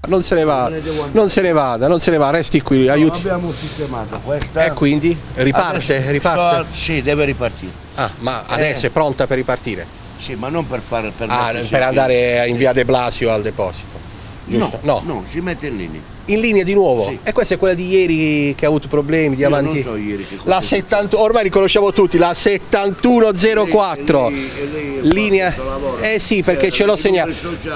Non se ne vada, non se ne vada, non se ne va, resti qui, aiuti. Abbiamo sistemato questa. E quindi? Riparte, Adesso riparte? Sì, deve ripartire. Ah, ma adesso è pronta per ripartire? Sì, ma non per fare Per andare in via De Blasio al deposito. Giusto? No, si mette in linea. In linea di nuovo? Sì. E questa è quella di ieri che ha avuto problemi di Io avanti. non so ieri che La 70, ormai li conosciamo tutti, la 7104. Linea. Sì, perché ce l'ho segnato.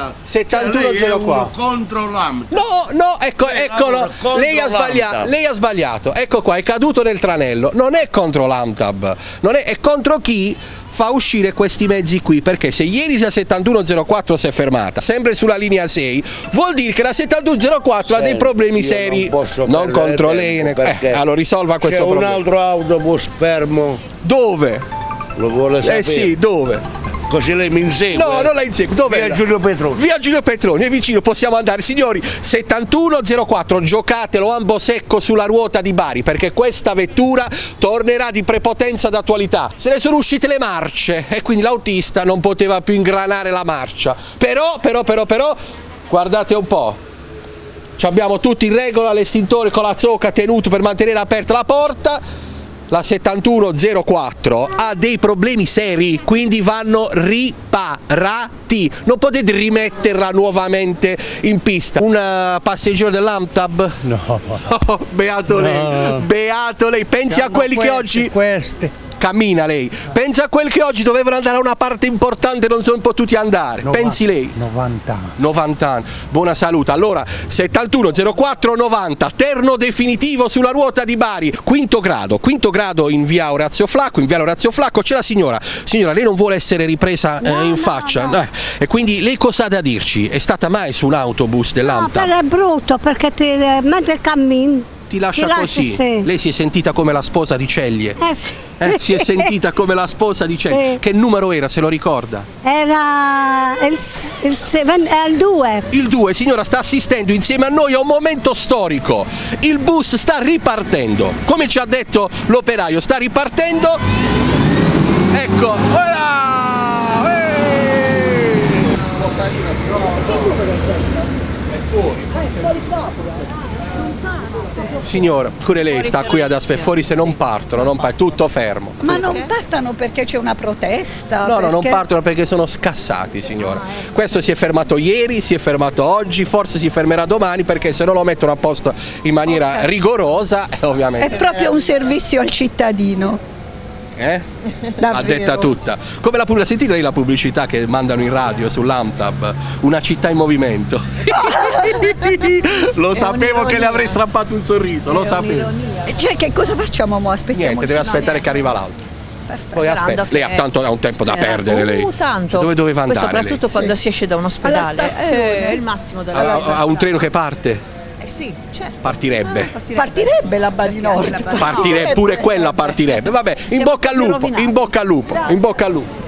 7104. Contro l'AMT. No, eccolo. Lei ha sbagliato. Ecco qua, è caduto nel tranello. Non è contro l'AMTAB, è contro chi fa uscire questi mezzi qui, perché se ieri la 7104 si è fermata sempre sulla linea 6, vuol dire che la 7104 ha dei problemi seri. Non contro lei, allora risolva questo problema. C'è un altro autobus fermo. Dove? Lo vuole sapere? Sì, dove? Così lei mi insegue. No, non la insegue. Dove? Via Giulio Petroni. Via Giulio Petroni, è vicino, possiamo andare. Signori, 7104, giocatelo ambo secco sulla ruota di Bari, perché questa vettura tornerà di prepotenza d'attualità. Se ne sono uscite le marce e quindi l'autista non poteva più ingranare la marcia. Però, guardate un po'. Ci abbiamo tutti in regola, l'estintore con la zocca tenuto per mantenere aperta la porta. La 7104 ha dei problemi seri, quindi vanno riparati. Non potete rimetterla nuovamente in pista. Un passeggero dell'AMTAB? No. Oh, beato lei, beato lei. Pensi a quelli che oggi... Cammina lei. Pensa a quelli che oggi dovevano andare a una parte importante e non sono potuti andare. Pensi lei? 90 anni. 90 anni. Buona salute. Allora, 710490, terno definitivo sulla ruota di Bari. Quinto grado in via Orazio Flacco. In via Orazio Flacco c'è la signora. Signora, lei non vuole essere ripresa in faccia. No. E quindi lei cosa ha da dirci? È stata mai su un autobus dell'AMTA? No, è brutto perché mentre cammini ti lascia così. Sì. Lei si è sentita come la sposa di Ceglie. Sì. Si è sentita come la sposa di Ceglie. Sì. Che numero era, se lo ricorda? Era il 2. Il 2, signora, sta assistendo insieme a noi a un momento storico. Il bus sta ripartendo. Come ci ha detto l'operaio, sta ripartendo. Ecco. È fuori. Signora, pure lei sta qui ad aspettare, fuori se non partono, tutto fermo. Ma non partano perché c'è una protesta? No, perché... non partono perché sono scassati, signora. Questo si è fermato ieri, si è fermato oggi, forse si fermerà domani, perché se non lo mettono a posto in maniera rigorosa, ovviamente. È proprio un servizio al cittadino. Ha detta tutta. Come la pubblicità, sentite lei la pubblicità che mandano in radio sull'AMTAB, una città in movimento. Lo sapevo che le avrei strappato un sorriso, lo sapevo. Cioè, che cosa facciamo mo? Aspettiamo. Niente, deve aspettare che arriva l'altro. Poi aspetta, lei ha tanto un tempo da perdere, lei. Tanto. Dove doveva andare? Poi soprattutto quando si esce da un ospedale. È il massimo della Ha un treno che parte? Sì, certo. Partirebbe. Partirebbe la Bari Nord. Partirebbe, pure quella partirebbe. Vabbè, in bocca al lupo, in bocca al lupo, in bocca al lupo.